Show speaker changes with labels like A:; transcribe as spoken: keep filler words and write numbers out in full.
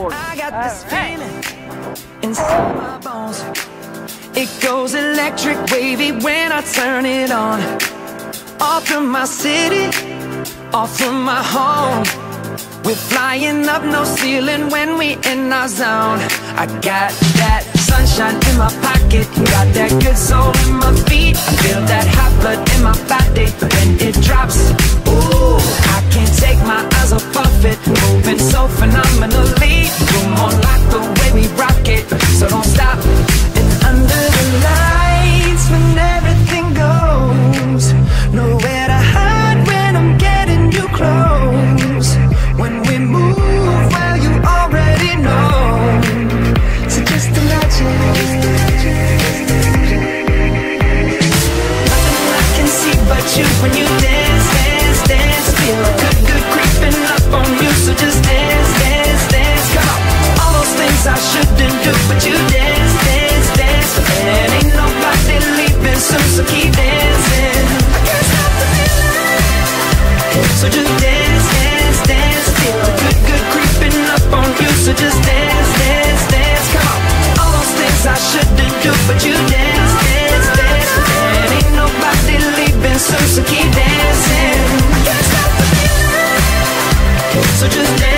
A: forward.
B: I got
A: All
B: this
A: right.
B: feeling inside my bones. It goes electric wavy when I turn it on. Off from my city, off from my home. We're flying up, no ceiling when we in our zone. I got that sunshine in my pocket, got that good soul in my feet. I feel that hot blood in my body when it drops. Ooh, I can't take my eyes off of it, moving so phenomenally. You're more like the way we rock it, so don't stop. And under the lights, when everything goes, nowhere to hide when I'm getting you close. When we move, well, you already know. So just imagine. Nothing I can see but you when you dance, dance, dance. Feel good, good creeping up on you. So just dance, dance, dance. Come on. All those things I shouldn't do, but you dance, dance, dance. And ain't nobody leaving soon, so keep dancing. I can't stop the feeling. So just dance, dance, dance. Feel good, good creeping up on you. So just dance, dance, dance. Come on. All those things I shouldn't do, but you dance, dance, dance. And ain't nobody leaving soon, so keep dancing. I can't stop the feeling. So just dance.